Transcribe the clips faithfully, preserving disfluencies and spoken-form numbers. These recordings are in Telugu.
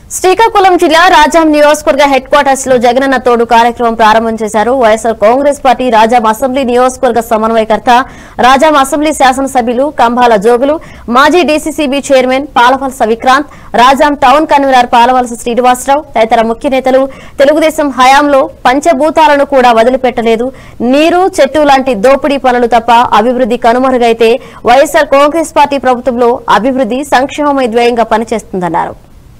శ్రీకాకుళం జిల్లా రాజాం నియోజకవర్గ హెడ్ క్వార్టర్స్ లో జగనన తోడు కార్యక్రమం ప్రారంభం చేశారు. వైఎస్ఆర్ కాంగ్రెస్ పార్టీ రాజాం అసెంబ్లీ నియోజకవర్గ సమన్వయకర్త, రాజాం అసెంబ్లీ శాసనసభ్యులు కంభాల జోగులు, మాజీ DCCB chairman Palavalasa Vikrant, Rajam town convener Palavalasa Srinivasarao తదితర ముఖ్య నేతలు తెలుగుదేశం హయాంలో పంచభూతాలను కూడా వదిలిపెట్టలేదు. నీరు, చెట్టు లాంటి దోపిడీ పనులు తప్ప అభివృద్ధి కనుమరుగైతే వైఎస్ఆర్ కాంగ్రెస్ పార్టీ ప్రభుత్వంలో అభివృద్ధి సంక్షేమమే ధ్యేయంగా పనిచేస్తుందన్నారు.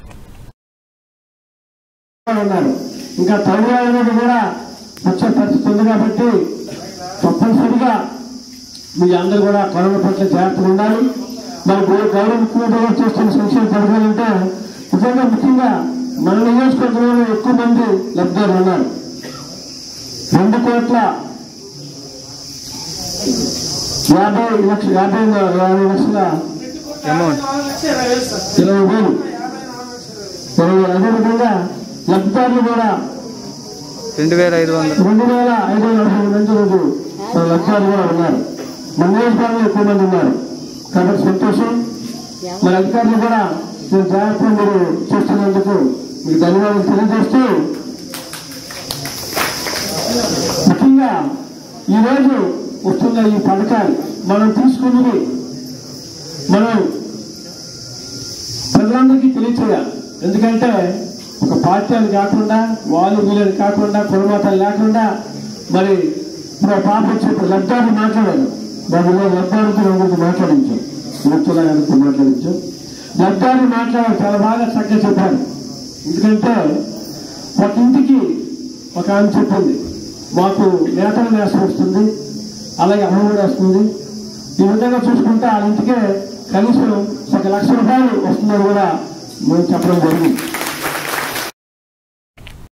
ఇంకా తమిళ అనేది కూడా వచ్చే పరిస్థితి ఉంది కాబట్టి తప్పనిసరిగా మీ అందరూ కూడా కరోనా పట్ల జాగ్రత్తగా ఉండాలి. మరి గౌరవ ముఖ్యమంత్రి గారు చేస్తున్న సంక్షేమ పథకాలంటే నిజంగా ముఖ్యంగా మన నియోజకవర్గంలో ఎక్కువ మంది లబ్ధిదారులు ఉన్నారు. రెండు కోట్ల యాభై లక్షల యాభై యాభై లక్షల ఇరవై వేలు ఇరవై అదేవిధంగా లబ్ధిదారులు కూడా రెండు వేల ఐదు వందలు రెండు వేల ఐదు వందల నలభై మంది రోజు లబ్ధిదారులు కూడా ఉన్నారు. మన నియోజకవర్గంలో ఎక్కువ మంది ఉన్నారు కాబట్టి సంతోషం. మరి అధికారులు కూడా నేను జాగ్రత్తగా మీరు చూస్తున్నందుకు మీకు ధన్యవాదాలు తెలియజేస్తూ, ముఖ్యంగా ఈరోజు వస్తున్న ఈ పథకాలు మనం తీసుకున్నది మనం ప్రజలందరికీ తెలియచేయాలి. ఎందుకంటే ఒక పార్టీ అని కాకుండా, వాళ్ళు వీళ్ళని కాకుండా, కులమతాలు లేకుండా మరి ఇప్పుడు పాప చెప్పి లబ్ధాన్ని మాట్లాడాను. బాబులో లబ్ధానికి గురించి మాట్లాడించాం, ముఖ్యంగా గారితో మాట్లాడించాం. లబ్ధాన్ని మాట్లాడాలి చాలా బాగా చక్కగా చెప్పారు. ఎందుకంటే ఒక ఇంటికి ఒక ఆమె చెప్పింది, మాకు నేతల నేసం వస్తుంది, అలాగే అమ్మఒడి వస్తుంది. ఈ విధంగా చూసుకుంటే ఆ ఇంటికే కనీసం ఒక లక్ష రూపాయలు వస్తుందని కూడా మేము చెప్పడం జరిగింది.